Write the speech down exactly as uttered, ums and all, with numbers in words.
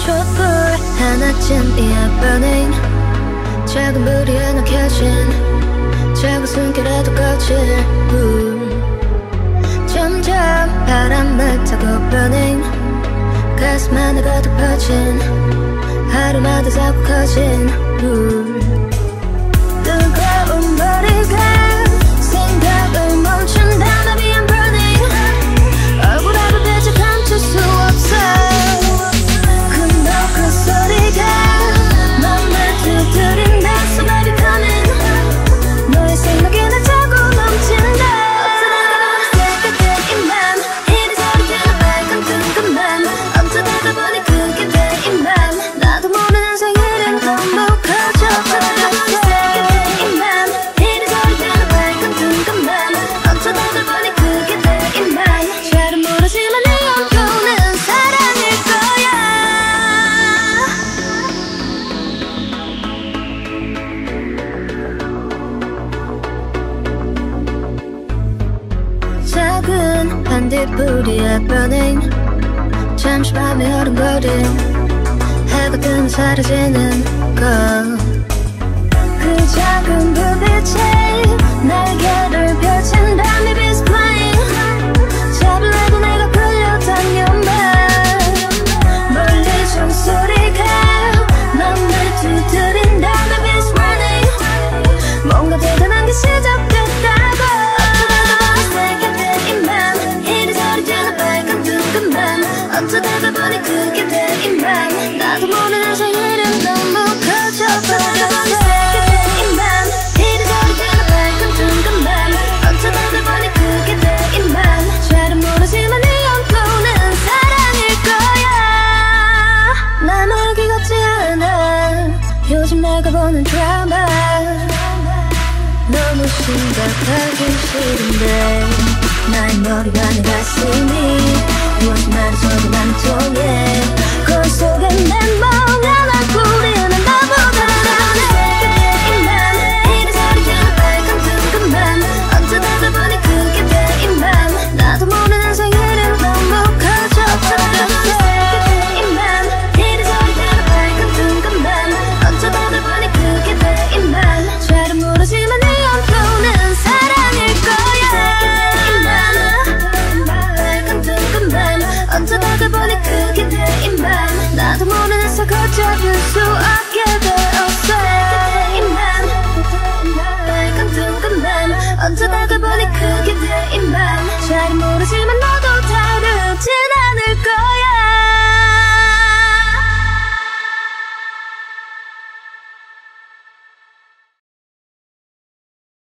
촛불 하나쯤이야 burning. 작은 불이 하나 켜진 작은 숨결에도 거칠 우. 점점 바람을 타고 burning. 가슴 안에 가득 퍼진 하루마다 자꾸 커진 우. 뜨거운 머리가 생각을 멈춘다면 I'm burning. 얼굴 앞에 빛을 감출 수 없어. 큰 큰 소리가 맘을 두드린다. So baby come in. 너의 생각이 날 타고 넘친다. 어쩌다가 보니 새게 돼 이 맘. 이리 저리 되는 빨간 뜬금만. 어쩌다가 보니 그게 돼 이 맘. 나도 모르는 생일은 너무 커져. 어쩌다가 보니 새게 돼 이 맘. 이리 저리 되는 빨간 뜬금만. 어쩌다가 보니 그게 돼 이 맘. 잘은 모르지만 내 영혼은 사랑일 거야. 작은 반딧불이야 burning. 잠시 밤에 어른거림 해가 뜨면 사라지는 것. 그 작은 불빛에 날개를 펼친 밤이 빛 flying. 잡으려고 내가 끌려다녀만 멀리 종소리가 맘을 두드린다. 내 빛 running. 뭔가 대단한 게 시작됐다고. 어쩌다가 보니 새게 돼 이 맘. 이리저리 되는 빨간 뜬금만. 어쩌다가 보니 그게 돼 이 맘. 나도 모르는 생일은 너무 커져. 어쩌다가 보니 새게 돼 이 맘. 이리저리 되는 빨간 뜬금만. 어쩌다가 보니 그게 돼 이 맘. 잘은 모르지만 네 영혼은 사랑일 거야. 날 모르기 같지 않아. 요즘 내가 보는 드라마 너무 심각하긴 싫은데 나의 머리가 내 가슴이 무엇이 말해줘도 난 통해. 거울 속에 내 멍하나 부리는 나보다. 새게 돼 이 맘. 이리저리 되는 빨간 뜬금만. 어쩌다가 보니 그게 돼 이 맘. 나도 모르는 생일은 너무 커져. 어쩌다가 보니 새게 돼 이 맘. 이리저리 되는 빨간 뜬금만. 어쩌다가 보니 그게 돼 이 맘. 잘은 모르지만 네 영혼은 사랑일 거야. 새게 돼 이 맘. 빨간 뜬금만. 어쩌다가 보니 그게 돼 이 맘. 나도 모르는 서 걷잡을 수